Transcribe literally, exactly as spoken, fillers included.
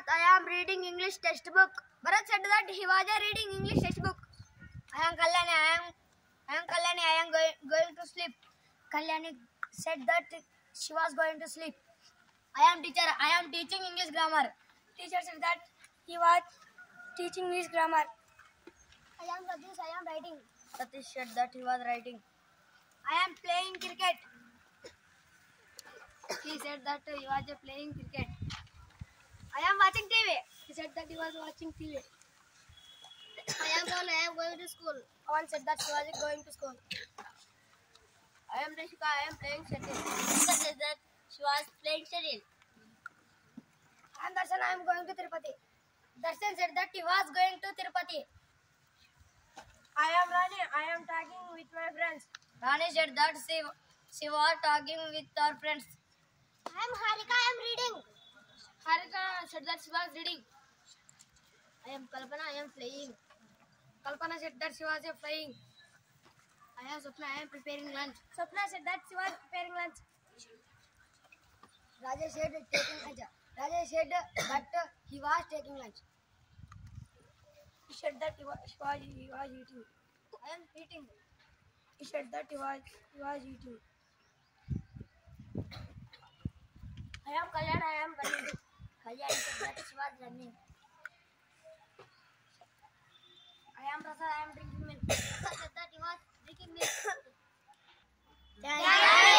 I am reading English textbook. Bharat said that he was reading English textbook. I am Kalyani. I am I am Kalyani. I am going, going to sleep. Kalyani said that she was going to sleep. I am teacher. I am teaching English grammar. Teacher said that he was teaching English grammar. I am Satish. I am writing. Satish said that he was writing. I am playing cricket. He said that he was playing cricket. I am watching T V. He said that he was watching T V. I am Pawan. I am going to school. Pawan said that he was going to school. I am Rishika. I am playing shuttle. Rishika said that she was playing shuttle. I am Darshan. I am going to Tirupati. Darshan said that he was going to Tirupati. I am Rani. I am talking with my friends. Rani said that she, she was talking with her friends. I am Harika. I am reading. Harika said that she was reading. I am Kalpana. I am playing. Kalpana said that she was flying. I am Swapna. I am preparing lunch. Swapna said that she was preparing lunch. Rajesh said taking lunch. Rajesh said that he was taking lunch. He said that he was, he was, he was eating. I am eating. He said that he was, he was eating. I am Kalyan. I am running. Kalyan said that she was running. I am Rasa. I am drinking milk. Rasa said that he was drinking milk. Thank you.